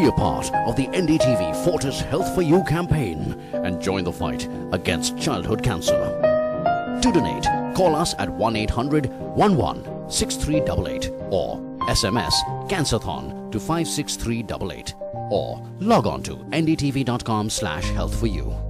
Be a part of the NDTV Fortis Health for You campaign and join the fight against childhood cancer. To donate, call us at 1-800-11-6388 or SMS Cancerthon to 56388 or log on to ndtv.com/health4you.